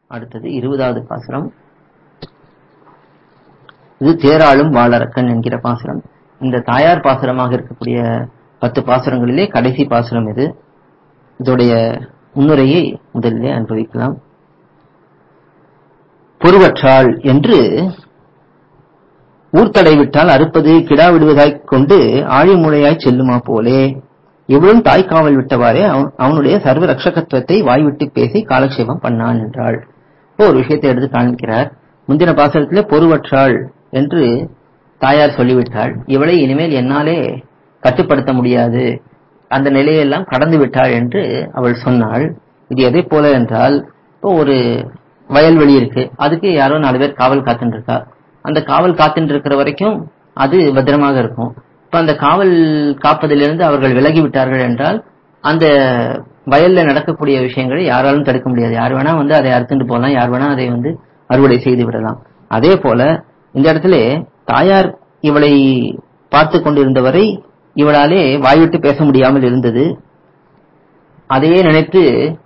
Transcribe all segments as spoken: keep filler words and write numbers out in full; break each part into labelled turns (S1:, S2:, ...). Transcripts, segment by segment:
S1: அடுத்தது இருபதாவது பாசுரம். இது தேராளும் வாளரக்கன் என்கிற பாசுரம். இந்த தாயார் பாசுரமாக இருக்கக்கூடிய பத்து பாசுரங்களிலே கடைசி பாசுரம் இது. இதோடைய முன்னுரையை முதலிலே அனுபவிக்கலாம். பொருவற்றாள் என்று ஊர்த்தடை விட்டால் அறுப்பது கிடா விடுவதாய்க் கொண்டு ஆழிமுளையாய் செல்லுமா போலே இவளும் தாய்க்காவல் விட்டவாறே அவனுடைய சர்வ ரட்சகத்துவத்தை வாய்விட்டு பேசி காலக்ஷேபம் பண்ணான் என்றாள். இப்போ ஒரு விஷயத்தை எடுத்து காண்கிறார். முந்தின பாசுரத்திலே பொருவற்றாள் என்று தாயார் சொல்லிவிட்டாள். இவளை இனிமேல் என்னாலே கட்டுப்படுத்த முடியாது, அந்த நிலையெல்லாம் கடந்து விட்டாள் என்று அவள் சொன்னாள். இது எதை போல என்றால், இப்போ ஒரு வயல்வெளி இருக்கு, அதுக்கு யாரோ நாலு பேர் காவல் காத்துட்டு இருக்கா. அந்த காவல் காத்துட்டு இருக்கிற வரைக்கும் அது பத்திரமாக இருக்கும். இப்ப அந்த காவல் காப்பதிலிருந்து அவர்கள் விலகி விட்டார்கள் என்றால் அந்த வயல்ல நடக்கக்கூடிய விஷயங்களை யாராலும் தடுக்க முடியாது. யார் வேணா வந்து அதை அறுத்துட்டு போகலாம், யார் வேணா அதை வந்து அறுவடை செய்து விடலாம். அதே போல இந்த இடத்துல தாயார் இவளை பார்த்து கொண்டிருந்தவரை இவளாலே வாய்விட்டு பேச முடியாமல் இருந்தது. அதையே நினைத்து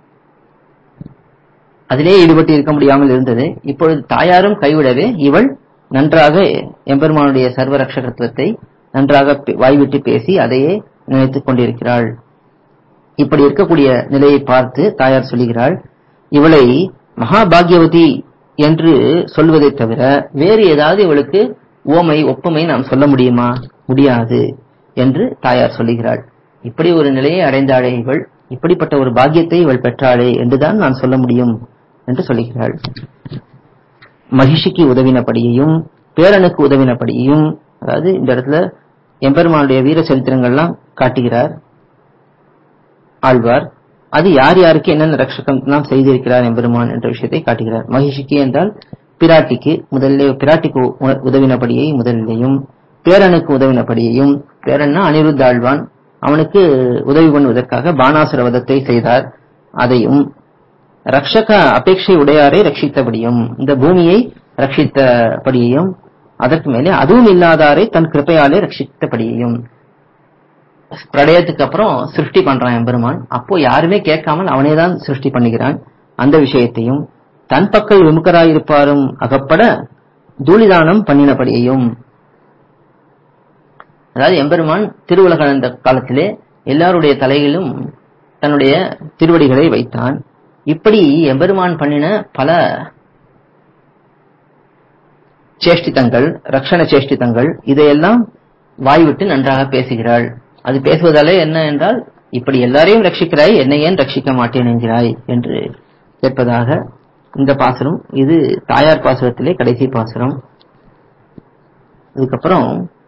S1: அதிலே ஈடுபட்டு இருக்க முடியாமல் இருந்தது. இப்பொழுது தாயாரும் கைவிடவே இவள் நன்றாக எம்பெருமானுடைய சர்வ ரட்சகத்துவத்தை நன்றாக வாய்விட்டு பேசி அதையே நினைத்துக் கொண்டிருக்கிறாள். இப்படி இருக்கக்கூடிய நிலையை பார்த்து தாயார் சொல்லுகிறாள், இவளை மகாபாகியவதி என்று சொல்வதை தவிர வேறு ஏதாவது இவளுக்கு ஓமை ஒப்புமை நாம் சொல்ல முடியுமா? முடியாது என்று தாயார் சொல்லுகிறாள். இப்படி ஒரு நிலையை அடைந்தாளே இவள், இப்படிப்பட்ட ஒரு பாக்கியத்தை இவள் பெற்றாளே என்றுதான் நான் சொல்ல முடியும் என்று சொல்லுகிறாள். மகிஷிக்கு உதவினபடியையும் பேரனுக்கு உதவினபடியையும், அதாவது இந்த இடத்துல எம்பெருமானுடைய வீர சரித்திரங்கள்லாம் காட்டுகிறார் ஆழ்வார். அது யார் யாருக்கு என்னென்ன ரட்சகம் நாம் செய்திருக்கிறார் எம்பெருமான் என்ற விஷயத்தை காட்டுகிறார். மகிஷிக்கு என்றால் பிராட்டிக்கு, முதல்ல பிராட்டிக்கு உதவினபடியை முதலிலேயும், பேரனுக்கு உதவினபடியையும், பேரன்னா அனிருத்த ஆழ்வான், அவனுக்கு உதவி பண்ணுவதற்காக பானாசுர வதத்தை செய்தார், அதையும், ரக்ஷக அபேட்சை உடையாரை ரட்சித்தபடியும், இந்த பூமியை ரட்சித்தபடியையும், அதற்கு மேலே அதுவும் இல்லாதாரை தன் கிருப்பையாலே ரட்சித்தபடியையும். பிரளயத்துக்கு அப்புறம் சிருஷ்டி பண்றான் எம்பெருமான். அப்போ யாருமே கேட்காமல் அவனேதான் சிருஷ்டி பண்ணுகிறான். அந்த விஷயத்தையும், தன் பக்கம் விமுகராயிருப்பாரும் அகப்பட தூளிதானம் பண்ணினபடியையும், அதாவது எம்பெருமான் திருவுலக அந்த காலத்திலே எல்லாருடைய தலையிலும் தன்னுடைய திருவடிகளை வைத்தான். இப்படி எம்பெருமான் பண்ணின பல சேஷ்டிதங்கள், ரக்ஷண சேஷ்டிதங்கள், இதையெல்லாம் வாய்விட்டு நன்றாக பேசுகிறாள். அது பேசுவதாலே என்ன என்றால், இப்படி எல்லாரையும் ரட்சிக்கிறாய், என்னை ஏன் ரட்சிக்க மாட்டேன் என்கிறாய் என்று கேட்பதாக இந்த பாசுரம். இது தாயார் பாசுரத்திலே கடைசி பாசுரம். இதுக்கப்புறம்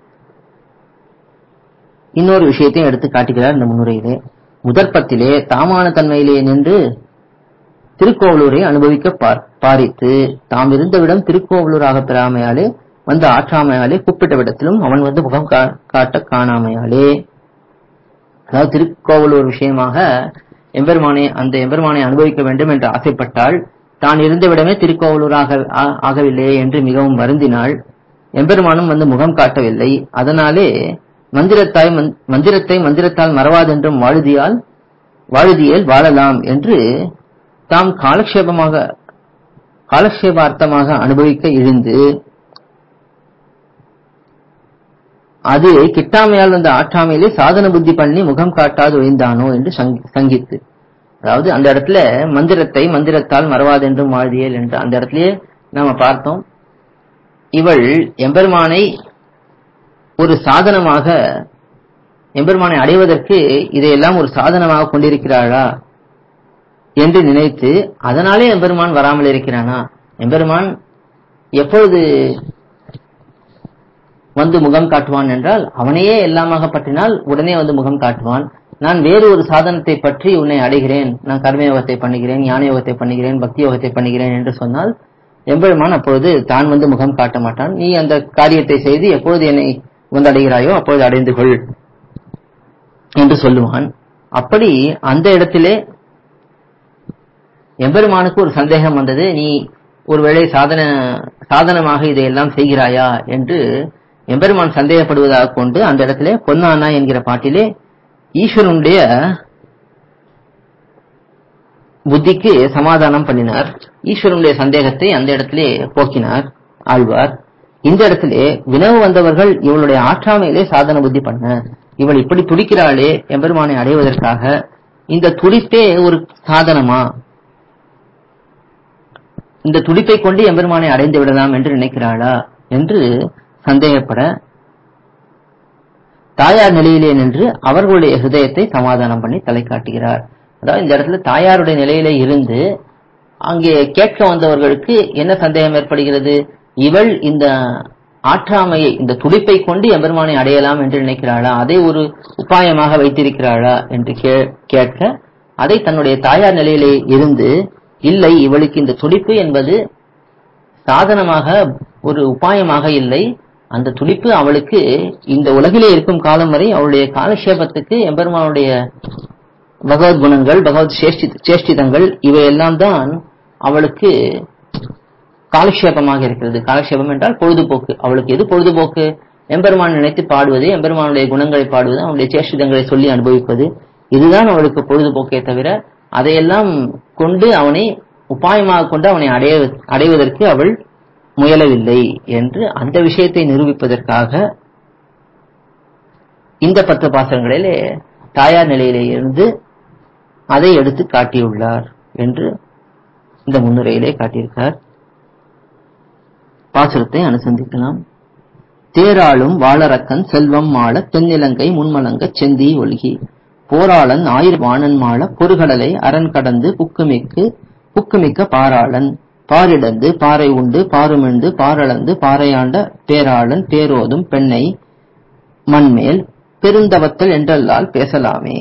S1: இன்னொரு விஷயத்தையும் எடுத்து காட்டுகிறார் இந்த முன்னுரையிலே. முதற்பத்திலே தாமான தன்மையிலே நின்று திருக்கோவலூரை அனுபவிக்க பாரித்து தாம் இருந்தவிடம் திருக்கோவலூராக பெறாமையாலே வந்து ஆற்றாமையாலே கூப்பிட்ட விடத்திலும் அவன் வந்து முகம் காட்ட காணாமையாலே, அதாவது திருக்கோவலூர் விஷயமாக எம்பெருமானை அந்த எம்பெருமானை அனுபவிக்க வேண்டும் என்று ஆசைப்பட்டாள். தான் இருந்தவிடமே திருக்கோவலூராக ஆகவில்லையே என்று மிகவும் வருந்தினாள். எம்பெருமானும் வந்து முகம் காட்டவில்லை. அதனாலே மந்திரத்தாய் மந்திரத்தை மந்திரத்தால் மறவாதென்றும் வாழுதியால் வாழுதியல் வாழலாம் என்று தாம் காலக்ஷேபமாக காலக்ஷேபார்த்தமாக அனுபவிக்க இழிந்து அது கிட்டாமையால் வந்த ஆற்றாமையிலே சாதன புத்தி பண்ணி முகம் காட்டாது ஒழிந்தானோ என்று சங்கித்து, அதாவது அந்த இடத்துல மந்திரத்தை மந்திரத்தால் மறவாதென்றும் வாழ்தியல் என்று அந்த இடத்திலேயே நாம பார்த்தோம். இவள் எம்பெருமானை ஒரு சாதனமாக, எம்பெருமானை அடைவதற்கு இதையெல்லாம் ஒரு சாதனமாக கொண்டிருக்கிறாளா என்று நினைத்து அதனாலே எம்பெருமான் வராமல் இருக்கிறானா? எம்பெருமான் எப்பொழுது வந்து முகம் காட்டுவான் என்றால், அவனையே எல்லாமாக பற்றினால் உடனே வந்து முகம் காட்டுவான். நான் வேறு ஒரு சாதனத்தை பற்றி உன்னை அடைகிறேன், நான் கர்மயோகத்தை பண்ணுகிறேன், ஞான யோகத்தை பண்ணுகிறேன், பக்தி யோகத்தை பண்ணுகிறேன் என்று சொன்னால் எம்பெருமான் அப்பொழுது தான் வந்து முகம் காட்ட மாட்டான். நீ அந்த காரியத்தை செய்து எப்பொழுது என்னை வந்து அடைகிறாயோ அப்பொழுது அடைந்து கொள் என்று சொல்லுவான். அப்படி அந்த இடத்திலே எம்பெருமானுக்கு ஒரு சந்தேகம் வந்தது. நீ ஒருவேளை சாதன சாதனமாக இதையெல்லாம் செய்கிறாயா என்று எம்பெருமான் சந்தேகப்படுவதாக கொண்டு அந்த இடத்திலே பொன்னானா என்கிற பாட்டிலே ஈஸ்வரனுடைய புத்திக்கு சமாதானம் பண்ணினார். ஈஸ்வரனுடைய சந்தேகத்தை அந்த இடத்திலே போக்கினார் ஆழ்வார். இந்த இடத்திலே வினவு வந்தவர்கள் இவளுடைய ஆற்றாமையிலே சாதன புத்தி பண்ண, இவள் இப்படி துடிக்கிறாளே எம்பெருமானை அடைவதற்காக, இந்த துடிப்பே ஒரு சாதனமா, இந்த துடிப்பை கொண்டு எம்பெருமானை அடைந்து விடலாம் என்று நினைக்கிறாளா என்று சந்தேகப்பட தாயார் நிலையிலே நின்று அவர்களுடைய ஹிருதயத்தை சமாதானம் பண்ணி தலை காட்டுகிறார். அதாவது இந்த இடத்துல தாயாருடைய நிலையிலே இருந்து அங்கே கேட்க வந்தவர்களுக்கு என்ன சந்தேகம் ஏற்படுகிறது, இவள் இந்த ஆற்றாமையை, இந்த துடிப்பை கொண்டு எம்பெருமானை அடையலாம் என்று நினைக்கிறாளா, அதை ஒரு உபாயமாக வைத்திருக்கிறாளா என்று கேட்க, அதை தன்னுடைய தாயார் நிலையிலே இருந்து இல்லை, இவளுக்கு இந்த துடிப்பு என்பது சாதனமாக ஒரு உபாயமாக இல்லை, அந்த துடிப்பு அவளுக்கு இந்த உலகிலே இருக்கும் காலம் வரை அவளுடைய காலக்ஷேபத்துக்கு எம்பெருமானுடைய பகவத் குணங்கள், பகவத் சேஷ்டிதங்கள் இவையெல்லாம் தான் அவளுக்கு காலக்ஷேபமாக இருக்கிறது. காலக்ஷேபம் என்றால் பொழுதுபோக்கு. அவளுக்கு எது பொழுதுபோக்கு? எம்பெருமான் நினைத்து பாடுவது, எம்பெருமானுடைய குணங்களை பாடுவது, அவனுடைய சேஷ்டிதங்களை சொல்லி அனுபவிப்பது, இதுதான் அவளுக்கு பொழுதுபோக்கே தவிர அதையெல்லாம் கொண்டு அவனை உபாயமாக கொண்டு அவனை அடைய அடைவதற்கு அவள் முயலவில்லை என்று அந்த விஷயத்தை நிரூபிப்பதற்காக இந்த பத்து பாசங்களிலே தாயார் நிலையிலே இருந்து அதை எடுத்து காட்டியுள்ளார் என்று இந்த முன்னுரையிலே காட்டியிருக்கார். பாசுரத்தை அனுசந்திக்கலாம். தேராளும் வாளரக்கன் செல்வம் மாள தென்னிலங்கை முன்மலங்க செந்தி ஒல்கி போராளன் ஆயிர வாணன் மாள பொறுகடலை அரண் கடந்து புக்குமிக்கு புக்குமிக்க பாராளன் பாரிடந்து பாறை உண்டு பாருமிண்டு பாரளந்து பாறையாண்ட பேராளன் பேரோதும் பெண்ணை மண்மேல் பெருந்தவத்தல் என்றல்லால் பேசலாமே.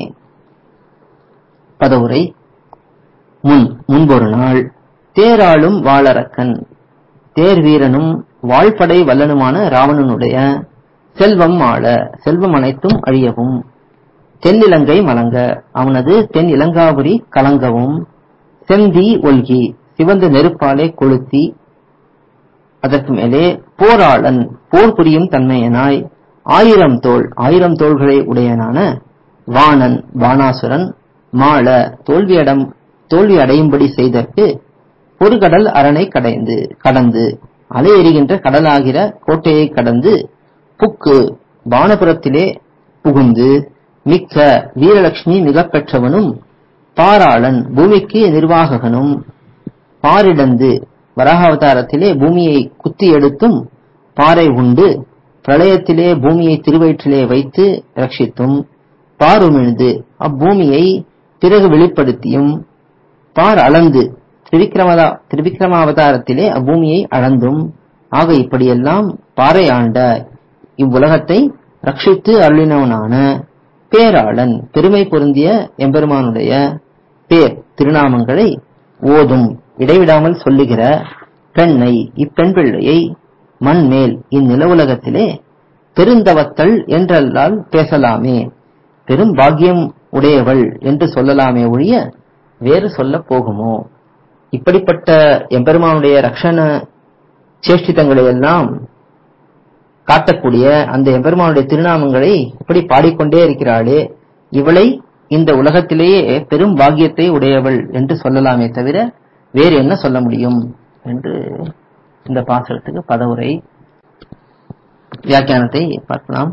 S1: பதவுரை. முன் முன்பொரு நாள் தேராளும் வாளரக்கன், தேர் வீரனும் வாழ்படை வல்லனுமான ராவணனுடைய செல்வம் ஆள, செல்வம் அனைத்தும் அழியவும், தென்னிலங்கை மலங்க, அவனது தென் இலங்காபுரி கலங்கவும், செந்தி ஒல்கி, சிவந்த நெருப்பாலே கொளுத்தி, அதற்கு மேலே போராளன், போர் புரியும் தன்மையனாய், ஆயிரம் தோள், ஆயிரம் தோள்களை உடையனான வாணன், வாணாசுரன், மாள, தோல்வியடம் தோல்வி அடையும்படி செய்தற்கு பொறுகடல் அரணை கடைந்து கடந்து அலை எறிகின்ற கடலாகிற கோட்டையை கடந்து புக்கு வானபுரத்திலே புகுந்து மிக்க வீரலட்சுமி மிக பெற்றவனும் பாராளன் பூமிக்கு நிர்வாககனும் பாரிடந்து வராகாவதாரத்திலே பூமியை குத்தி எடுத்தும் பாறை உண்டு பிரளயத்திலே பூமியை திருவயிற்றிலே வைத்து ரட்சித்தும் பாருமிழ்ந்து அப்பூமியை பிறகு வெளிப்படுத்தியும் பார் அளந்து திரிவிக்ரமதா திரிவிக்ரமாவதாரத்திலே அப்பூமியை அளந்தும் ஆக இப்படியெல்லாம் பாறை ஆண்ட இவ்வுலகத்தை ரட்சித்து அருளினவனான பேராளன் பெருமை பொருந்திய எம்பெருமானுடைய பேர் திருநாமங்களை ஓதும் இடைவிடாமல் சொல்லுகிற பெண்ணை இப்பெண் பிள்ளையை மண்மேல் இந்நில உலகத்திலே பெருந்தவத்தள் என்றல்லால் பேசலாமே, பெரும் பாக்கியம் உடையவள் என்று சொல்லலாமே ஒழிய வேறு சொல்ல போகுமோ? இப்படிப்பட்ட எம்பெருமானுடைய ரக்ஷண சேஷ்டிதங்களை எல்லாம் காட்டக்கூடிய அந்த எம்பெருமானுடைய திருநாமங்களை இப்படி பாடிக்கொண்டே இருக்கிறாளே, இவளை இந்த உலகத்திலேயே பெரும் பாக்கியத்தை உடையவள் என்று சொல்லலாமே தவிர வேறு என்ன சொல்ல முடியும் என்று இந்த பாசுரத்துக்கு பதவுரை. வியாக்கியானத்தை பார்க்கலாம்.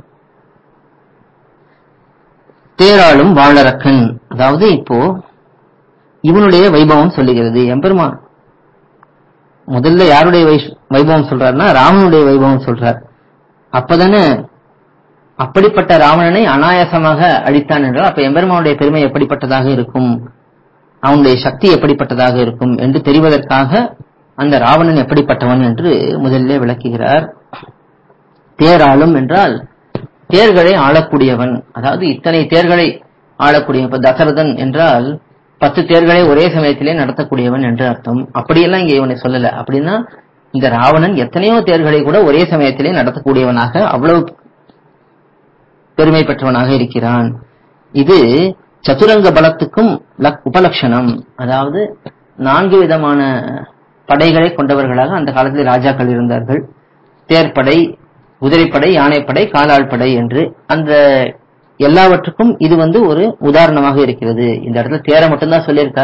S1: தேராளும் வாழரக்கன், அதாவது இப்போ இவனுடைய வைபவம் சொல்லுகிறது. எம்பெருமான் முதல்ல யாருடைய வைபவம் சொல்றாருன்னா ராவனுடைய வைபவம் சொல்றார். அப்பதானே அப்படிப்பட்ட ராவணனை அனாயாசமாக அழித்தான் என்றால் அப்ப எம்பெருமானுடைய பெருமை எப்படிப்பட்டதாக இருக்கும், அவனுடைய சக்தி எப்படிப்பட்டதாக இருக்கும் என்று தெரிவதற்காக அந்த ராவணன் எப்படிப்பட்டவன் என்று முதலிலே விளக்குகிறார். தேராளும் என்றால் தேர்களை ஆளக்கூடியவன், அதாவது இத்தனை தேர்களை ஆளக்கூடிய, இப்ப தசரதன் என்றால் பத்து தேர்களை ஒரே சமயத்திலே நடத்தக்கூடியவன் என்று அர்த்தம். அப்படியெல்லாம் இங்க இவனை சொல்லல. அப்படின்னா இந்த ராவணன் எத்தனையோ தேர்களை கூட ஒரே சமயத்திலே நடத்தக்கூடியவனாக அவ்வளவு பெருமை பெற்றவனாக இருக்கிறான். இது சதுரங்க பலத்துக்கும் உபலட்சணம். அதாவது நான்கு விதமான படைகளை கொண்டவர்களாக அந்த காலத்தில் ராஜாக்கள் இருந்தார்கள். தேர்ப்படை, குதிரைப்படை, யானைப்படை, காலாள் படை என்று அந்த எல்லாவற்றுக்கும் இது வந்து ஒரு உதாரணமாக இருக்கிறது. இந்த இடத்துல தேரை மட்டும்தான் சொல்லியிருக்கா.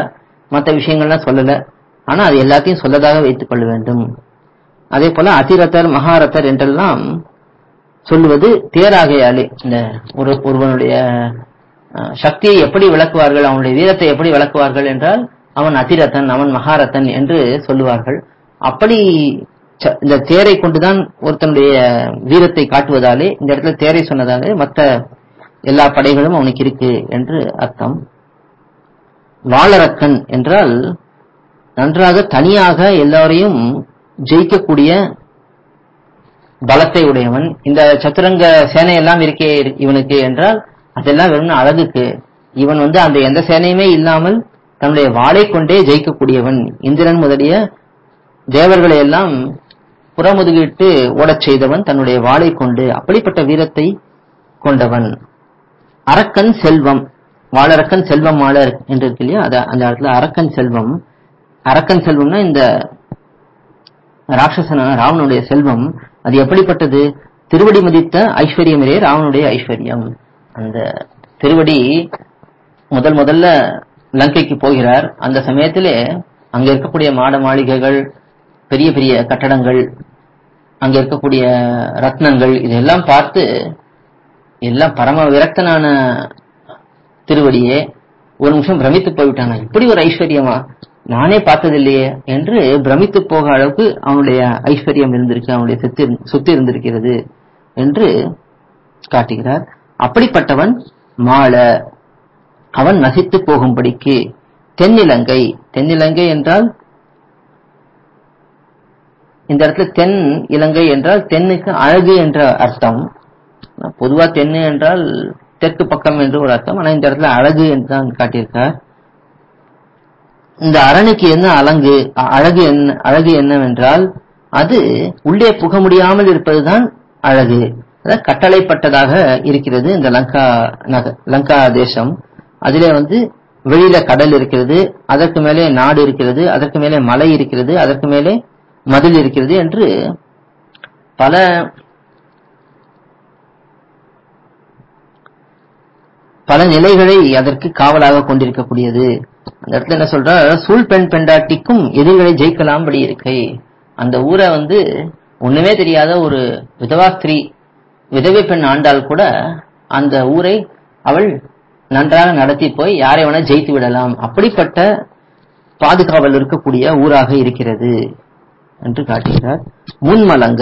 S1: மற்ற விஷயங்கள்லாம் சொல்லல. ஆனா அது எல்லாத்தையும் சொல்லதாக வைத்துக் கொள்ள வேண்டும். அதே போல அதிரத்தர் மகாரத்தர் என்றெல்லாம் சொல்லுவது தேராகையாலே இந்த ஒரு ஒருவனுடைய சக்தியை எப்படி விளக்குவார்கள், அவனுடைய வீரத்தை எப்படி விளக்குவார்கள் என்றால் அவன் அதிரத்தன், அவன் மகாரத்தன் என்று சொல்லுவார்கள். அப்படி இந்த தேரை கொண்டுதான் ஒருத்தனுடைய வீரத்தை காட்டுவதாலே இந்த இடத்துல தேரை சொன்னதாலே மற்ற எல்லா படைகளும் அவனுக்கு இருக்கு என்று அர்த்தம். வாளரக்கன் என்றால் நன்றாக தனியாக எல்லாரையும் ஜெயிக்கக்கூடிய பலத்தை உடையவன். இந்த சதுரங்க சேனையெல்லாம் இருக்கே இவனுக்கு என்றால் அதெல்லாம் வெறும் அழகுக்கு. இவன் வந்து அந்த எந்த சேனையுமே இல்லாமல் தன்னுடைய வாளை கொண்டே ஜெயிக்கக்கூடியவன். இந்திரன் முதலிய தேவர்களை எல்லாம் புறமுதுகிட்டு ஓடச் செய்தவன் தன்னுடைய வாளை கொண்டு. அப்படிப்பட்ட வீரத்தை கொண்டவன். அரக்கன் செல்வம், வாளரக்கன் செல்வம் வாளர் என்று இருக்கு இல்லையா, அந்த இடத்துல அரக்கன் செல்வம். அரக்கன் செல்வம்னா இந்த ராட்சசன ராவனுடைய செல்வம். அது எப்படிப்பட்டது? திருவடி மதித்த ஐஸ்வர்யமிலே ராவனுடைய ஐஸ்வர்யம். அந்த திருவடி முதல் முதல்ல லங்கைக்கு போகிறார். அந்த சமயத்திலே அங்க இருக்கக்கூடிய மாட மாளிகைகள், பெரிய பெரிய கட்டடங்கள், அங்க இருக்கக்கூடிய ரத்னங்கள், இதெல்லாம் பார்த்து எல்லாம் பரம விரக்தனான திருவடியே ஒரு நிமிஷம் பிரமித்து போய்விட்டானா, இப்படி ஒரு ஐஸ்வர்யமா நானே பார்த்ததில்லையே என்று பிரமித்து போக அளவுக்கு அவனுடைய ஐஸ்வர்யம் இருந்திருக்கு, அவனுடைய சொத்து சொத்து இருந்திருக்கிறது என்று காட்டுகிறார். அப்படிப்பட்டவன் மாள, அவன் நசித்து போகும்படிக்கு. தென்னிலங்கை, தென்னிலங்கை என்றால் இந்த இடத்துல தென் இலங்கை என்றால் தென்னுக்கு அழகு என்ற அர்த்தம். பொதுவா தென்னு என்றால் தெற்கு பக்கம் என்று ஒரு அர்த்தம். ஆனா இந்த இடத்துல அழகு என்று தான் காட்டியிருக்கார். இந்த அரணுக்கு என்ன அலங்கு அழகு என்ன அழகு என்னவென்றால் அது உள்ளே புக முடியாமல் இருப்பதுதான் அழகு. அதாவது கட்டளைப்பட்டதாக இருக்கிறது இந்த லங்கா நக லங்கா தேசம். அதிலே வந்து வெளியில கடல் இருக்கிறது, அதற்கு மேலே நாடு இருக்கிறது, அதற்கு மேலே மலை இருக்கிறது, அதற்கு மேலே மதில் இருக்கிறது என்று பல பல நிலைகளை அதற்கு காவலாக கொண்டிருக்கக்கூடியது. அந்த இடத்துல என்ன சொல்ற, சூழ் பெண் பெண்டாட்டிக்கும் எதிர்களை ஜெயிக்கலாம்படி இருக்கை. அந்த ஊரை வந்து ஒண்ணுமே தெரியாத ஒரு விதவா ஸ்திரீ, விதவை பெண் ஆண்டால் கூட அந்த ஊரை அவள் நன்றாக நடத்தி போய் யாரை வேணா ஜெயித்து விடலாம். அப்படிப்பட்ட பாதுகாவல் இருக்கக்கூடிய ஊராக இருக்கிறது என்று காட்டுகிறார். முன்மலங்க,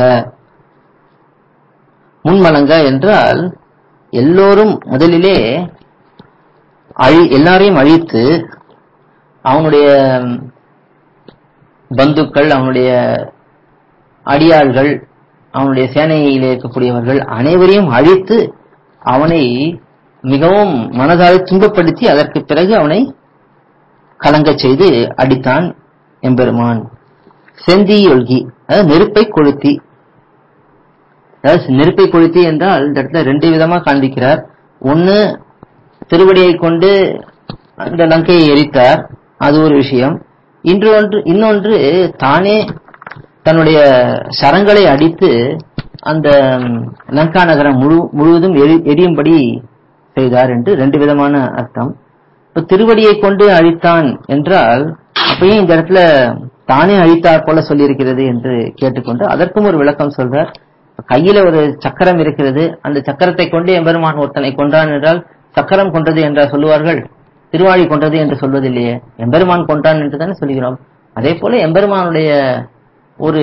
S1: முன்மலங்க என்றால் எல்லோரும் முதலிலே அழி எல்லாரையும் அழித்து அவனுடைய பந்துக்கள், அவனுடைய அடியாள்கள், அவனுடைய சேனையிலே இருக்கக்கூடியவர்கள் அனைவரையும் அழித்து அவனை மிகவும் மனதால் துன்பப்படுத்தி அதற்கு பிறகு அவனை கலங்க செய்து அடித்தான் எம்பெருமான். செந்தி ஒல்கி, அதாவது நெருப்பை கொளுத்தி. அதாவது நெருப்பை கொளுத்தி என்றால் இந்த இடத்துல ரெண்டு விதமா காண்பிக்கிறார். ஒன்னு திருவடியை கொண்டு அந்த லங்கையை எரித்தார், அது ஒரு விஷயம். இன்றொன்று இன்னொன்று தானே தன்னுடைய சரங்களை அடித்து அந்த லங்கா நகரம் முழு முழுவதும் எரியும்படி செய்தார் என்று ரெண்டு விதமான அர்த்தம். இப்ப திருவடியை கொண்டு அழித்தான் என்றால் அப்பயும் இந்த இடத்துல தானே அழித்தார் போல சொல்லியிருக்கிறது என்று கேட்டுக்கொண்டு அதற்கும் ஒரு விளக்கம் சொல்றார். கையில ஒரு சக்கரம் இருக்கிறது, அந்த சக்கரத்தை கொண்டு எம்பெருமான் ஒருத்தனை கொன்றான் என்றால் சக்கரம் கொன்றது என்றால் சொல்லுவார்கள், திருவாழி கொன்றது என்று சொல்வதில்லையே, எம்பெருமான் கொன்றான் என்று தானே சொல்கிறோம். அதே போல எம்பெருமானுடைய ஒரு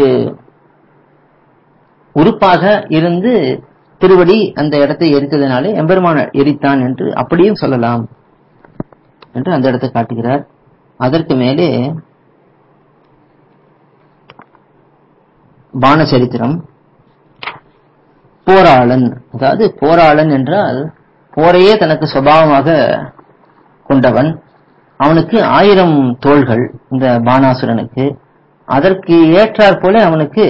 S1: உறுப்பாக இருந்து திருவடி அந்த இடத்தை எரித்ததினாலே எம்பெருமான எரித்தான் என்று அப்படியும் சொல்லலாம் என்று அந்த இடத்தை காட்டுகிறார். அதற்கு மேலே பானச்சரித்திரம். போராளன், அதாவது போராளன் என்றால் போரையே தனக்கு சுபாவமாக கொண்டவன். அவனுக்கு ஆயிரம் தோள்கள் இந்த பானாசுரனுக்கு. அதற்கு ஏற்றாற் போல அவனுக்கு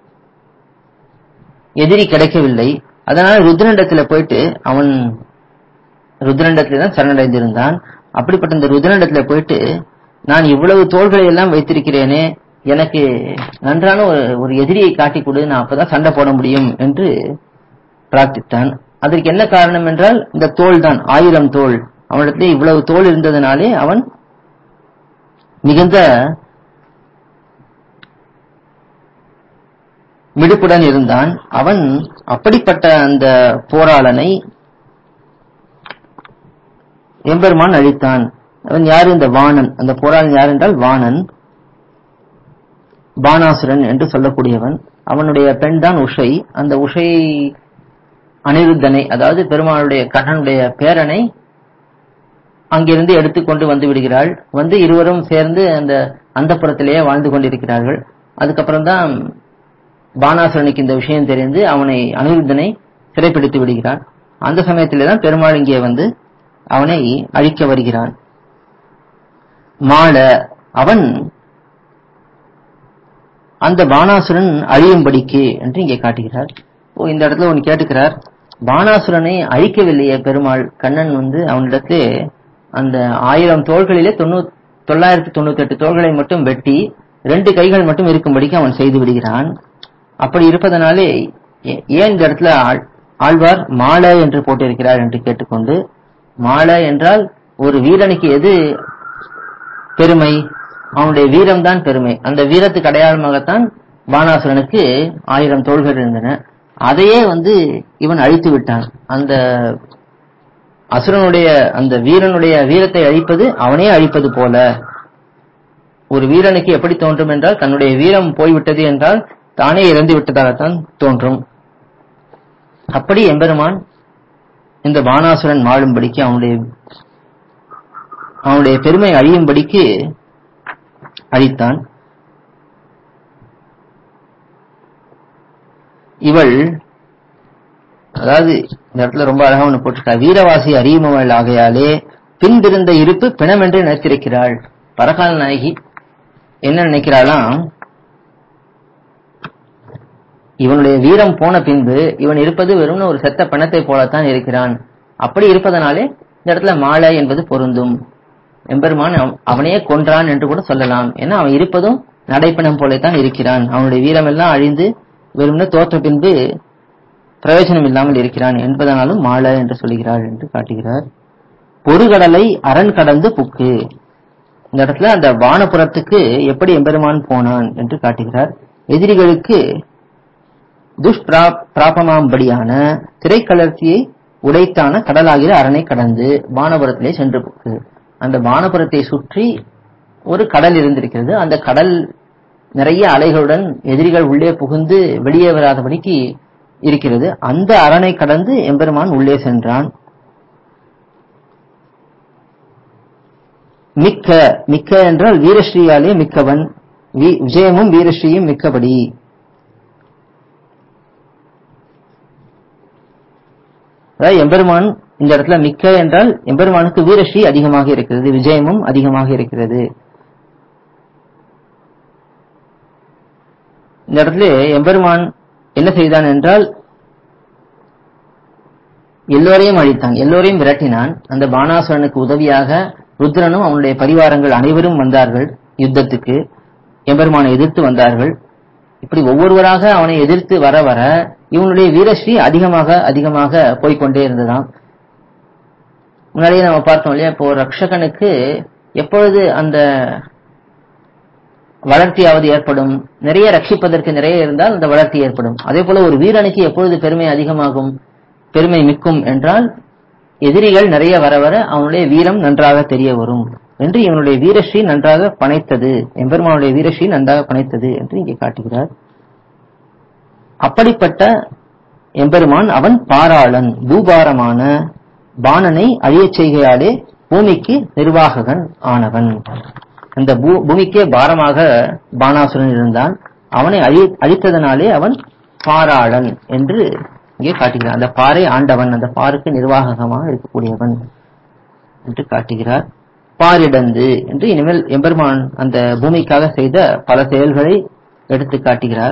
S1: எதிரி கிடைக்கவில்லை. அதனால ருத்ரண்டத்துல போயிட்டு அவன் ருத்ரண்டத்துல தான் சரணடைந்திருந்தான். அப்படிப்பட்ட இந்த ருத்ரண்டத்துல போயிட்டு நான் இவ்வளவு தோள்களை எல்லாம் வைத்திருக்கிறேனே, எனக்கு நன்றான ஒரு ஒரு எதிரியை காட்டி கொடு, நான் அப்பதான் சண்டை போட முடியும் என்று பிரார்த்தித்தான். அதற்கு என்ன காரணம் என்றால் இந்த தோல் தான், ஆயிரம் தோல். அவனிடத்துல இவ்வளவு தோல் இருந்ததினாலே அவன் மிகுந்த மிடுப்புடன் இருந்தான். அவன் அப்படிப்பட்ட அந்த போராளனை எம்பெருமான் அழித்தான். அவன் யாரு? இந்த வாணன். அந்த போராளன் யார் என்றால் வாணன், பானாசுரன் என்று சொல்லக்கூடியவன். அவனுடைய பெண் தான் உஷை. அந்த உஷை அனிருத்தனை, அதாவது பெருமாளுடைய கண்ணனுடைய பேரனை அங்கிருந்து எடுத்துக்கொண்டு வந்து விடுகிறாள். வந்து இருவரும் சேர்ந்து அந்த அந்தப்புறத்திலேயே வாழ்ந்து கொண்டிருக்கிறார்கள். அதுக்கப்புறம் தான் பானாசுரனுக்கு இந்த விஷயம் தெரிந்து அவனை அனிருத்தனை சிறைப்பிடித்து விடுகிறான். அந்த சமயத்திலே தான் பெருமாள் இங்கே வந்து அவனை அழிக்க வருகிறான். மாள அவன் அந்த பானாசுரன் அழியும்படிக்கு என்று இங்கே காட்டுகிறார். ஓ, இந்த இடத்துல ஒன்று கேட்டுக்கிறார். பானாசுரனை அழிக்கவில்லையே பெருமாள். கண்ணன் வந்து அவனிடத்திலே அந்த ஆயிரம் தோள்களிலே தொண்ணூ தொள்ளாயிரத்தி தொண்ணூத்தி எட்டு தோள்களை மட்டும் வெட்டி ரெண்டு கைகள் மட்டும் இருக்கும்படிக்கு அவன் செய்து விடுகிறான். அப்படி இருப்பதனாலே ஏன் இந்த இடத்துல ஆழ்வார் மாள என்று போட்டிருக்கிறார் என்று கேட்டுக்கொண்டு, மாள என்றால் ஒரு வீரனுக்கு எது பெருமை? அவனுடைய வீரம்தான் பெருமை. அந்த வீரத்துக்கு அடையாளமாகத்தான் பானாசுரனுக்கு ஆயிரம் தோள்கள் இருந்தன. அதையே வந்து இவன் அழித்து விட்டான். அந்த அசுரனுடைய அந்த வீரனுடைய வீரத்தை அழிப்பது அவனே அழிப்பது போல. ஒரு வீரனுக்கு எப்படி தோன்றும் என்றால், தன்னுடைய வீரம் போய்விட்டது என்றால் தானே இறந்து விட்டதாகத்தான் தோன்றும். அப்படி எம்பெருமான் இந்த பானாசுரன் மாளும்படிக்கு, அவனுடைய அவனுடைய பெருமை அழியும்படிக்கு அழித்தான். இவள், அதாவது இந்த இடத்துல ரொம்ப அழகா ஒண்ணு போட்டிருக்கா. வீரவாசி அறியுமவள் ஆகையாலே பின்பிருந்த இருப்பு பிணமென்று நினைத்திருக்கிறாள். பரகால நாயகி என்ன நினைக்கிறாளாம், இவனுடைய வீரம் போன பின்பு இவன் இருப்பது வெறும் ஒரு செத்த பிணத்தை போலத்தான் இருக்கிறான். அப்படி இருப்பதனாலே இந்த இடத்துல மாலை என்பது பொருந்தும். எம்பெருமான் அவனையே கொன்றான் என்று கூட சொல்லலாம். ஏன்னா அவன் இருப்பதும் நடைப்பிணம் போலத்தான் இருக்கிறான். அவனுடைய வீரம் எல்லாம் அழிந்து வெறும்னு தோற்ற பின்பு பிரயோஜனம் இல்லாமல் இருக்கிறான் என்பதனாலும் மாலை என்று சொல்லுகிறாள் என்று காட்டுகிறார். பொறுகடலை அரண் கடந்து புக்கு. இந்த இடத்துல அந்த வானபுரத்துக்கு எப்படி எம்பெருமான் போனான் என்று காட்டுகிறார். எதிரிகளுக்கு துஷ்பிராபமாம்படியான திரைக்கலர்ச்சியை உடைத்தான கடலாகிற அரணை கடந்து வானபுரத்திலே சென்று புக்கு. அந்த வானபுரத்தை சுற்றி ஒரு கடல் இருந்திருக்கிறது. அந்த கடல் நிறைய அலைகளுடன் எதிரிகள் உள்ளே புகுந்து வெளியே வராதபடிக்கு இருக்கிறது. அந்த அரணை கடந்து எம்பெருமான் உள்ளே சென்றான். மிக்க, மிக்க என்றால் வீரஸ்ரீயாலே மிக்கவன், விஜயமும் வீரஸ்ரீயும் மிக்கபடி. அதாவது எம்பெருமான் இந்த இடத்துல மிக்க என்றால் எம்பெருமானுக்கு வீரஸ்ரீ அதிகமாக இருக்கிறது, விஜயமும் அதிகமாக இருக்கிறது. இந்த இடத்துல எம்பெருமான் என்ன செய்தான் என்றால் எல்லோரையும் அழித்தான், எல்லோரையும் விரட்டினான். அந்த பானாசுரனுக்கு உதவியாக ருத்ரனும் அவனுடைய பரிவாரங்கள் அனைவரும் வந்தார்கள் யுத்தத்துக்கு, எம்பெருமானை எதிர்த்து வந்தார்கள். இப்படி ஒவ்வொருவராக அவனை எதிர்த்து வர வர இவனுடைய வீரஸ்ரீ அதிகமாக அதிகமாக போய்கொண்டே இருந்ததாம். முன்னாடியே நம்ம பார்த்தோம் இல்லையா, இப்போ ரக்ஷகனுக்கு எப்பொழுது அந்த வளர்ச்சியாவது ஏற்படும், நிறைய ரட்சிப்பதற்கு நிறைய இருந்தால் அந்த வளர்ச்சி ஏற்படும். அதே போல ஒரு வீரனுக்கு எப்பொழுது பெருமை அதிகமாகும், பெருமை மிக்கும் என்றால் எதிரிகள் நிறைய வர வர அவனுடைய வீரம் நன்றாக தெரிய வரும் என்று இவனுடைய வீரஸ்ரீ நன்றாக பனைத்தது, எம்பெருமானுடைய வீரஸ்ரீ நன்றாக பனைத்தது என்று இங்கே காட்டுகிறார். அப்படிப்பட்ட எம்பெருமான் அவன் பாராளன், பூபாரமான பாணனை அழியச் செய்கையாலே பூமிக்கு நிர்வாககன் ஆனவன். அந்த பூமிக்கே பாரமாக பானாசுரன் இருந்தான். அவனை அழி அழித்ததனாலே அவன் பாராளன் என்று இங்கே காட்டுகிறார். அந்த பாறை ஆண்டவன், அந்த பாருக்கு நிர்வாகமாக இருக்கக்கூடியவன் என்று காட்டுகிறார். பாரிடந்து என்று இனிமேல் எம்பெருமான் அந்த பூமிக்காக செய்த பல செயல்களை எடுத்து காட்டுகிறார்.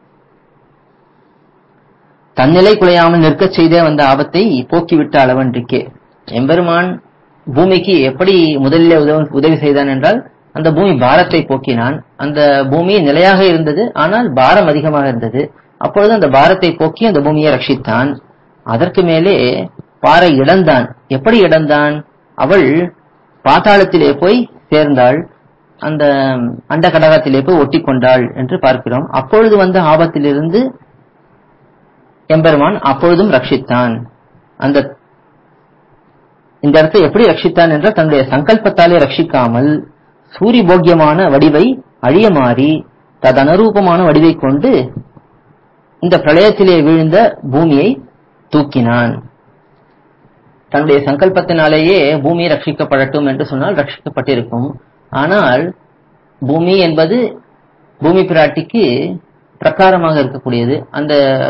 S1: தன்னிலை குலையாமல் நிற்கச் செய்தே வந்த ஆபத்தை போக்கிவிட்ட அளவன்றிக்கே. எம்பெருமான் பூமிக்கு எப்படி முதலிலே உதவி செய்தான் என்றால் அந்த பூமி பாரத்தை போக்கினான். அந்த பூமி நிலையாக இருந்தது, ஆனால் பாரம் அதிகமாக இருந்தது. அப்பொழுது அந்த பாரத்தை போக்கி அந்த பூமியை ரட்சித்தான். அதற்கு மேலே பாறை இழந்தான். எப்படி இழந்தான்? அவள் பாதாளத்திலே போய் சேர்ந்தாள். அந்த அண்ட கடகத்திலே போய் ஒட்டி கொண்டாள் என்று பார்க்கிறோம். அப்பொழுது வந்த ஆபத்திலிருந்து எம்பெருமான் அப்பொழுதும் ரட்சித்தான். அந்த இந்த இடத்தை எப்படி ரட்சித்தான் என்றால் தன்னுடைய சங்கல்பத்தாலே ரட்சிக்காமல் சூரிய போக்கியமான வடிவை அழிய மாறி ததனுரூபமான வடிவை கொண்டு இந்த பிரளயத்திலே வீழ்ந்த பூமியை தூக்கினான். தன்னுடைய சங்கல்பத்தினாலேயே பூமி ரட்சிக்கப்படட்டும் என்று சொன்னால் ரட்சிக்கப்பட்டிருக்கும். ஆனால் பூமி என்பது பூமி பிராட்டிக்கு பிரகாரமாக இருக்கக்கூடியது. அந்த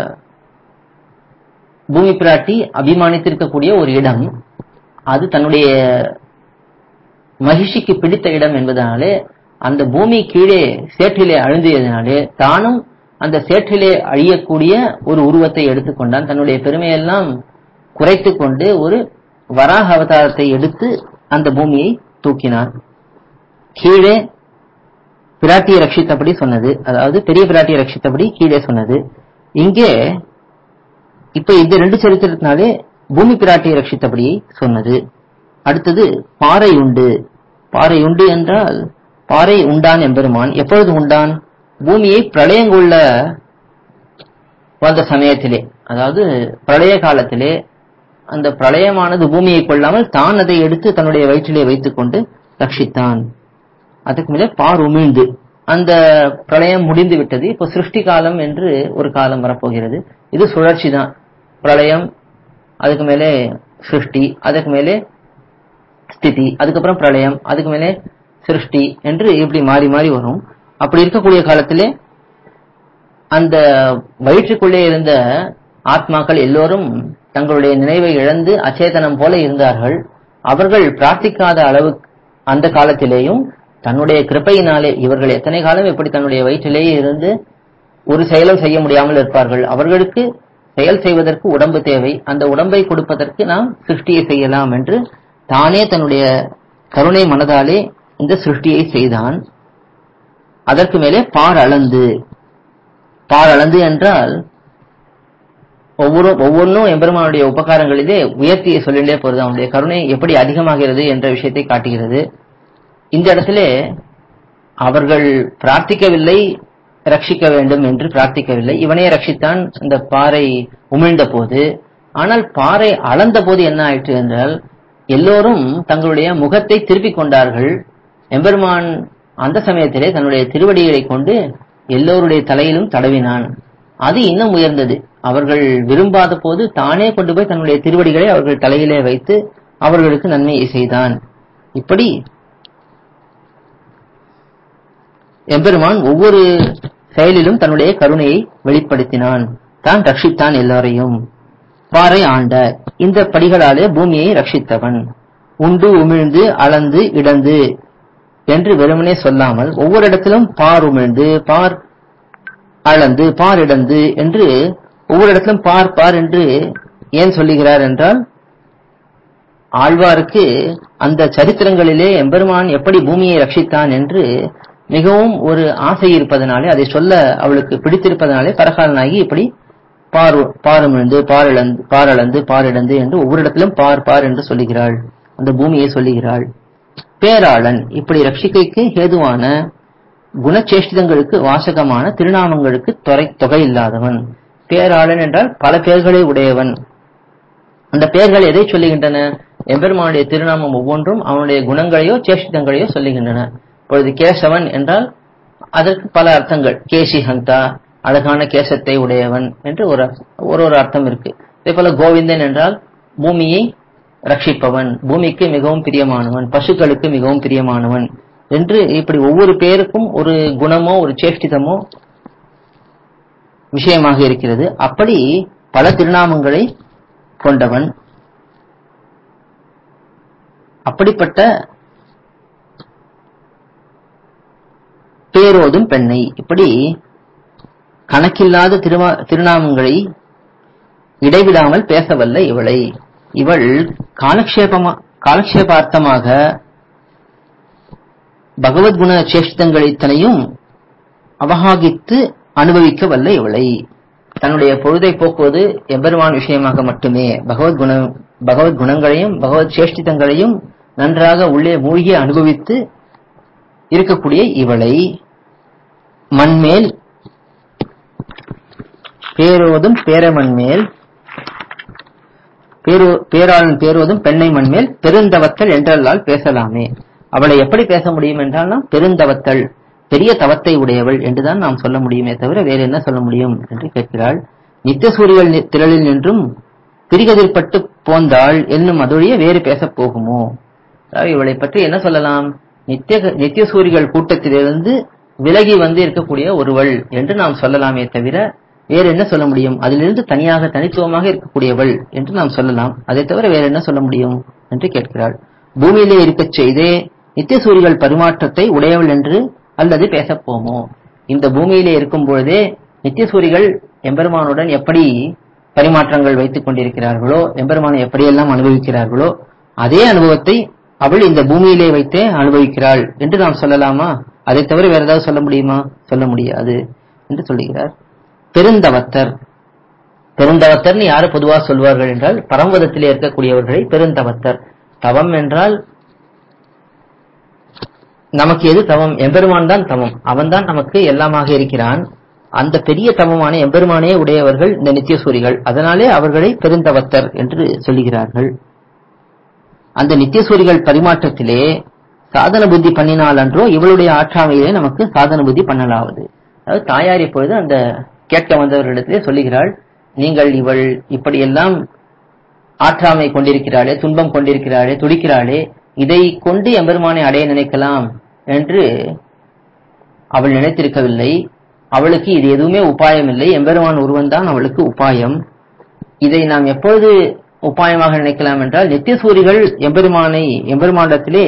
S1: பூமி பிராட்டி அபிமானித்திருக்கக்கூடிய ஒரு இடம், அது தன்னுடைய மகிழ்ச்சிக்கு பிடித்த இடம் என்பதனாலே அந்த பூமி கீழே சேற்றிலே அழுந்தியதனாலே தானும் அந்த சேற்றிலே அழியக்கூடிய ஒரு உருவத்தை எடுத்துக்கொண்டான். தன்னுடைய பெருமையெல்லாம் குறைத்து கொண்டு ஒரு வராக அவதாரத்தை எடுத்து அந்த பூமியை தூக்கினான். கீழே பிராட்டியை ரட்சித்தபடி சொன்னது, அதாவது பெரிய பிராட்டியை ரட்சித்தபடி கீழே சொன்னது. இங்கே இப்ப இந்த ரெண்டு சரித்திரத்தினாலே பூமி பிராட்டியை ரட்சித்தபடி சொன்னது. அடுத்தது பாறை உண்டு. பாறை உண்டு என்றால் பாறை உண்டான் எம்பெருமான். எப்பொழுது உண்டான்? பூமியை பிரளயங்கொள்ள வந்த சமயத்திலே, அதாவது பிரளய காலத்திலே அந்த பிரளயமானது பூமியை கொள்ளாமல் தான் அதை எடுத்து தன்னுடைய வயிற்றிலே வைத்துக் கொண்டு ரட்சித்தான். அதுக்கு மேலே பார் உமிழ்ந்து அந்த பிரளயம் முடிந்து விட்டது. இப்போ சிருஷ்டி காலம் என்று ஒரு காலம் வரப்போகிறது. இது சுழற்சி தான். பிரளயம், அதுக்கு மேலே சிருஷ்டி, அதுக்கு மேலே ஸ்திதி, அதுக்கப்புறம் பிரளயம், அதுக்கு மேலே சிருஷ்டி என்று இப்படி மாறி மாறி வரும். அப்படி இருக்கக்கூடிய காலத்திலே அந்த வயிற்றுக்குள்ளே இருந்த ஆத்மாக்கள் எல்லோரும் தங்களுடைய நினைவை இழந்து அச்சேதனம் போல இருந்தார்கள். அவர்கள் பிரார்த்திக்காத அளவு அந்த காலத்திலேயும் தன்னுடைய கிருபையினாலே இவர்கள் எத்தனை காலம் இப்படி தன்னுடைய வயிற்றிலேயே இருந்து ஒரு செயலும் செய்ய முடியாமல் இருப்பார்கள். அவர்களுக்கு செயல் செய்வதற்கு உடம்பு தேவை. அந்த உடம்பை கொடுப்பதற்கு நாம் சிருஷ்டியை செய்யலாம் என்று தானே தன்னுடைய கருணை மனதாலே இந்த சிருஷ்டியை செய்தான். அதற்கு மேலே பார் அளந்து. பார் அளந்து என்றால் ஒவ்வொரு ஒவ்வொன்றும் எம்பெருமானுடைய உபகாரங்களிலே உயர்த்தியை சொல்லிலே போறது. அவனுடைய கருணை எப்படி அதிகமாகிறது என்ற விஷயத்தை காட்டுகிறது. இந்த இடத்திலே அவர்கள் பிரார்த்திக்கவில்லை ரட்சிக்க வேண்டும் என்று பிரார்த்திக்கவில்லை. இவனே ரட்சித்தான் இந்த பாறை உமிழ்ந்த போது. ஆனால் பாறை அளந்த போது என்ன ஆயிற்று என்றால் எல்லோரும் தங்களுடைய முகத்தை திருப்பிக் கொண்டார்கள். எம்பெருமான் அந்த சமயத்திலே தன்னுடைய திருவடிகளை கொண்டு எல்லோருடைய தலையிலும் தடவினான். அது இன்னும் உயர்ந்தது. அவர்கள் விரும்பாத போது தானே கொண்டு போய் தன்னுடைய திருவடிகளை அவர்கள் தலையிலே வைத்து அவர்களுக்கு நன்மையை செய்தான். இப்படி எம்பெருமான் ஒவ்வொரு செயலிலும் தன்னுடைய கருணையை வெளிப்படுத்தினான். தான் ரட்சித்தான் எல்லாரையும். பாறை ஆண்ட. இந்த படிகளாலே பூமியை ரட்சித்தவன். உண்டு உமிழ்ந்து அளந்து இடந்து என்று வெறுமனே சொல்லாமல் ஒவ்வொரு இடத்திலும் பார் உமிழ்ந்து பார் அளந்து பார் இடந்து என்று ஒவ்வொரு இடத்திலும் பார் பார் என்று ஏன் சொல்லுகிறார் என்றால் ஆழ்வாருக்கு அந்த சரித்திரங்களிலே எம்பெருமான் எப்படி பூமியை ரட்சித்தான் என்று மிகவும் ஒரு ஆசை இருப்பதனாலே, அதை சொல்ல அவளுக்கு பிடித்திருப்பதனாலே பரகாலனாகி இப்படி பார் பாருமிழ்ந்து பாரிழந்து பாரளந்து பாரிடந்து என்று ஒவ்வொரு இடத்திலும் பார் பார் என்று சொல்லுகிறாள். அந்த பூமியை சொல்லுகிறாள். பேராளன். இப்படி ரட்சிக்கைக்கு ஹேதுவான குணச்சேஷ்டிதங்களுக்கு வாசகமான திருநாமங்களுக்கு தொகை தொகை இல்லாதவன். பேராளன் என்றால் பல பெயர்களை உடையவன். அந்த பெயர்கள் எதை சொல்லுகின்றன? எம்பெருமானுடைய திருநாமம் ஒவ்வொன்றும் அவனுடைய குணங்களையோ சேஷ்டிதங்களையோ சொல்லுகின்றன. இப்பொழுது கேசவன் என்றால் அதற்கு பல அர்த்தங்கள். கேசி ஹந்தா, அழகான கேசத்தை உடையவன் என்று ஒரு ஒரு அர்த்தம் இருக்கு. இதே போல கோவிந்தன் என்றால் பூமியை ரட்சிப்பவன், பூமிக்கு மிகவும் பிரியமானவன், பசுக்களுக்கு மிகவும் பிரியமானவன் என்று இப்படி ஒவ்வொரு பேருக்கும் ஒரு குணமோ ஒரு சேஷ்டிதமோ விஷயமாக இருக்கிறது. அப்படி பல திருநாமங்களை கொண்டவன். அப்படிப்பட்ட பேரோதும் பெண்ணை, இப்படி கணக்கில்லாத திருமா திருநாமங்களை இடைவிடாமல் பேசவல்ல இவளை. இவள் காலக்ஷேபமா காலக்ஷேபார்த்தமாக பகவத்குண சேஷ்டிதங்களித்தனையும் அவகாகித்து அனுபவிக்க வல்ல இவளை. தன்னுடைய பொழுதை போக்குவது எம்பெருமான் விஷயமாக மட்டுமே. பகவத்குண பகவத் குணங்களையும் பகவத் சேஷ்டிதங்களையும் நன்றாக உள்ளே மூழ்கி அனுபவித்து இருக்கக்கூடிய இவளை மண்மேல் பேரோதும் பேரமண்மேல் பேராளன் பேரோதும் பெண்ணை மண்மேல் பெருந்தவத்தல் என்றால் பேசலாமே. அவளை எப்படி பேச முடியும் என்றால் பெருந்தவத்தல், பெரிய தவத்தை உடையவள் என்றுதான் நாம் சொல்ல முடியுமே தவிர வேறு என்ன சொல்ல முடியும் என்று கேட்கிறாள். நித்திய சூரியல் திரளில் நின்றும் பிரிகதிர்பட்டு போந்தாள் என்னும் அதொழிய வேறு பேசப் போகுமோ? இவளை பற்றி என்ன சொல்லலாம்? நித்திய நித்திய சூரிகள் கூட்டத்திலிருந்து விலகி வந்து இருக்கக்கூடிய ஒருவள் என்று நாம் சொல்லலாமே தவிர வேறு என்ன சொல்ல முடியும்? அதிலிருந்து தனியாக தனித்துவமாக இருக்கக்கூடியவள் என்று நாம் சொல்லலாம். அதை தவிர வேறு என்ன சொல்ல முடியும் என்று கேட்கிறாள். பூமியிலே இருக்கச் செய்தே நித்திய சூரிகள் பரிமாற்றத்தை உடையவள் என்று அல்லது பேசப்போமோ? இந்த பூமியிலே இருக்கும் பொழுதே நித்திய சூரிகள் எம்பெருமானுடன் எப்படி பரிமாற்றங்கள் வைத்துக் கொண்டிருக்கிறார்களோ, எம்பெருமானை எப்படியெல்லாம் அனுபவிக்கிறார்களோ, அதே அனுபவத்தை அவள் இந்த பூமியிலே வைத்தே அனுபவிக்கிறாள் என்று நாம் சொல்லலாமா? அதை தவிர வேற ஏதாவது சொல்ல முடியுமா? சொல்ல முடியாது என்று சொல்லுகிறார். பெருந்தவத்தர், பெருந்தவத்தர்னு யாரு பொதுவாக சொல்வார்கள் என்றால் பரமபதத்திலே இருக்கக்கூடியவர்களை பெருந்தவத்தர். தவம் என்றால் நமக்கு எது தவம்? எம்பெருமான் தான் தவம். அவன் தான் நமக்கு எல்லாமாக இருக்கிறான். அந்த பெரிய தவமான எம்பெருமானே உடையவர்கள் இந்த நித்திய சூரிகள். அதனாலே அவர்களை பெருந்தவத்தர் என்று சொல்லுகிறார்கள். அந்த நித்திய சூரிகள் பரிமாற்றத்திலே சாதன புத்தி பண்ணினால் அன்றோ இவளுடைய ஆற்றாமையிலே நமக்கு சாதன புத்தி பண்ணலாவது. அதாவது தாயார் இப்பொழுது அந்த கேட்க வந்தவர்களிடத்திலே சொல்லுகிறாள், நீங்கள் இவள் இப்படியெல்லாம் ஆற்றாமை கொண்டிருக்கிறாளே, துன்பம் கொண்டிருக்கிறாளே, துடிக்கிறாளே, இதை கொண்டு எம்பெருமானை அடைய நினைக்கலாம் என்று அவள் நினைத்திருக்கவில்லை. அவளுக்கு இது எதுவுமே உபாயம் இல்லை. எம்பெருமான் ஒருவன் தான் அவளுக்கு உபாயம். இதை நாம் எப்பொழுது உபாயமாக நினைக்கலாம் என்றால் நித்திய சூரிகள் எம்பெருமானை எம்பெருமானிடத்திலே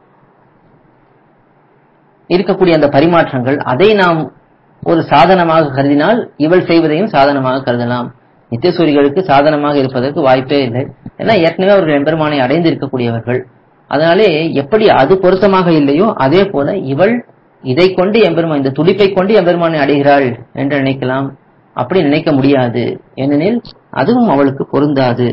S1: இருக்கக்கூடிய அந்த பரிமாற்றங்கள் அதை நாம் ஒரு சாதனமாக கருதினால் இவள் செய்வதையும் சாதனமாக கருதலாம். நித்திய சூரிகளுக்கு சாதனமாக இருப்பதற்கு வாய்ப்பே இல்லை. ஏன்னா ஏற்கனவே அவர்கள் எம்பெருமானை அடைந்து இருக்கக்கூடியவர்கள். அதனாலே எப்படி அது பொருத்தமாக இல்லையோ அதே போல இவள் இதை கொண்டு எம்பெருமான், இந்த துடிப்பை கொண்டு எம்பெருமானை அடைகிறாள் என்று நினைக்கலாம். அப்படி நினைக்க முடியாது. ஏனெனில் அதுவும் அவளுக்கு பொருந்தாது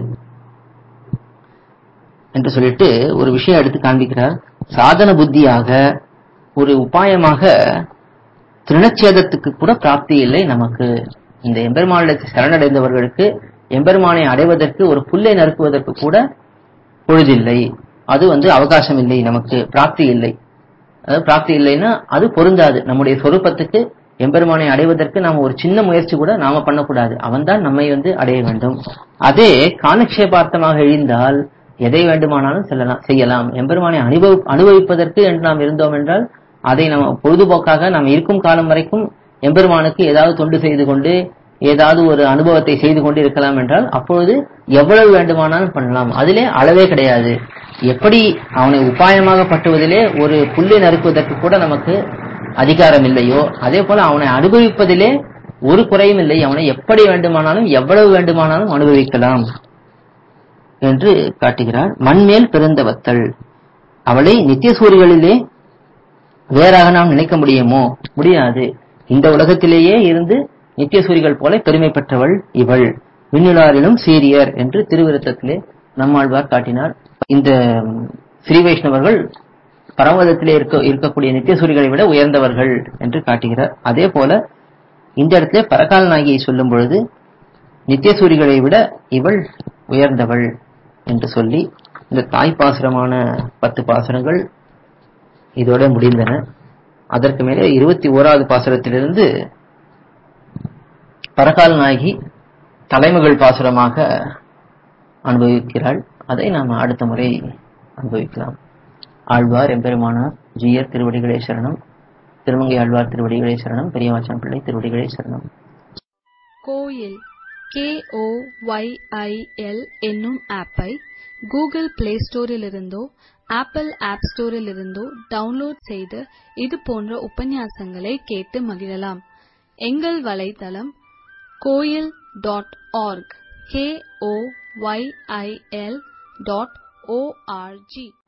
S1: என்று சொல்லிட்டு ஒரு விஷயம் எடுத்து காண்பிக்கிறார். சாதன புத்தியாக ஒரு உபாயமாக திருணச்சேதத்துக்கு கூட பிராப்தி இல்லை நமக்கு. இந்த எம்பெருமானத்தை சரணடைந்தவர்களுக்கு எம்பெருமானை அடைவதற்கு ஒரு புல்லை நறுக்குவதற்கு கூட பொழுதில்லை. அது வந்து அவகாசம் இல்லை, நமக்கு பிராப்தி இல்லை. அதாவது பிராப்தி இல்லைன்னா அது பொருந்தாது. நம்முடைய சொரூபத்துக்கு எம்பெருமானை அடைவதற்கு நாம ஒரு சின்ன முயற்சி கூட நாம பண்ணக்கூடாது. அவன் தான் நம்மை வந்து அடைய வேண்டும். அதே காலக்ஷேபார்த்தமாக எழுந்தால் எதை வேண்டுமானாலும் செல்லலாம் செய்யலாம். எம்பெருமானை அனுபவ அனுபவிப்பதற்கு என்று நாம் இருந்தோம் என்றால் அதை நம்ம பொழுதுபோக்காக நாம் இருக்கும் காலம் வரைக்கும் எம்பெருமானுக்கு ஏதாவது தொண்டு செய்து கொண்டு ஏதாவது ஒரு அனுபவத்தை செய்து கொண்டு இருக்கலாம் என்றால் அப்பொழுது எவ்வளவு வேண்டுமானாலும் பண்ணலாம். அதிலே அளவே கிடையாது. எப்படி அவனை உபாயமாக பற்றுவதிலே ஒரு புல்லை நறுக்குவதற்கு கூட நமக்கு அதிகாரம் இல்லையோ அதே போல அவனை அனுபவிப்பதிலே ஒரு குறையும் இல்லை. அவனை எப்படி வேண்டுமானாலும் எவ்வளவு வேண்டுமானாலும் அனுபவிக்கலாம் என்று காட்டுகிறார். மண்மேல் பெருந்தவத்தல், அவளை நித்திய சூரிகளிலே வேறாக நாம் நினைக்க முடியுமோ? முடியாது. இந்த உலகத்திலேயே இருந்து நித்திய சூரிகள் போல பெருமை பெற்றவள் இவள். விண்ணுளாரிலும் சீரியர் என்று திருவிருத்தத்திலே நம்மாழ்வார் காட்டினார். இந்த ஸ்ரீ வைஷ்ணவர்கள் பரமதத்திலே இருக்க இருக்கக்கூடிய நித்திய சூரிகளை விட உயர்ந்தவர்கள் என்று காட்டுகிறார். அதே போல இந்த இடத்திலே பரகால நாகியை சொல்லும் பொழுது நித்திய சூரிகளை விட இவள் உயர்ந்தவள் என்று சொல்லி இந்த தாய் பாசுரமான பத்து பாசுரங்கள் இதோட முடிந்தன. அதற்கு மேலே இருபத்தி ஓராவது பாசுரத்திலிருந்து பரகால நாயகி தலைமகள் பாசுரமாக அனுபவிக்கிறாள். அதை நாம் அடுத்த முறை அனுபவிக்கலாம். ஆழ்வார் எம்பெருமானார் ஜீயர் திருவடிகளே சரணம். திருமங்கை ஆழ்வார் திருவடிகளே சரணம். பெரியவாச்சான் பிள்ளை திருவடிகளே சரணம்.
S2: Koyil K O Y I L என்னும் ஆப்பை கூகுள் பிளே ஸ்டோரில் இருந்தோ ஆப்பிள் ஆப் ஸ்டோரில் இருந்தோ டவுன்லோட் செய்து இது போன்ற உபன்யாசங்களை கேட்டு மகிழலாம். எங்கள் வலைத்தளம் Koyil dot org K O Y I L dot O R G